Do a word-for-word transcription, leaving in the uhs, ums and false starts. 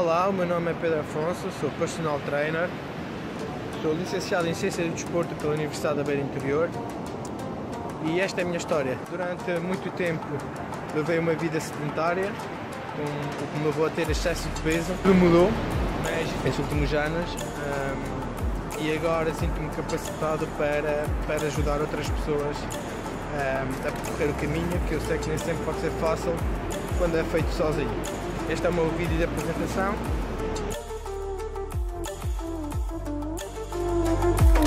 Olá, o meu nome é Pedro Afonso, sou personal trainer, sou licenciado em Ciência do Desporto pela Universidade da Beira Interior e esta é a minha história. Durante muito tempo levei uma vida sedentária, com, o que me levou a ter excesso de peso. Tudo mudou, mas nestes últimos anos um, e agora sinto-me capacitado para, para ajudar outras pessoas um, a percorrer o caminho, que eu sei que nem sempre pode ser fácil quando é feito sozinho. Este é o meu vídeo de apresentação.